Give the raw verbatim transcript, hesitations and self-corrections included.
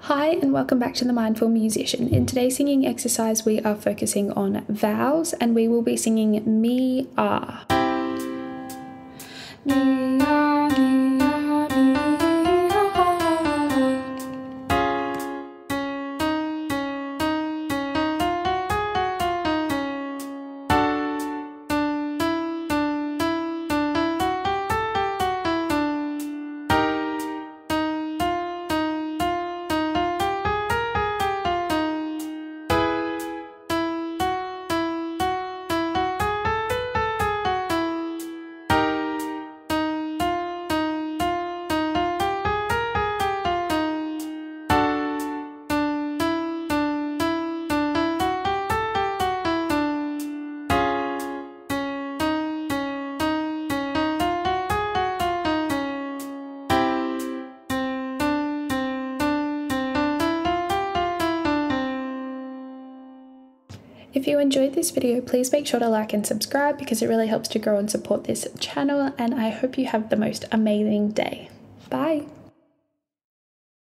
Hi and welcome back to The Mindful Musician. In today's singing exercise we are focusing on vowels and we will be singing me, ah. Me, ah, me, ah, me, ah. If you enjoyed this video, please make sure to like and subscribe because it really helps to grow and support this channel, and I hope you have the most amazing day. Bye!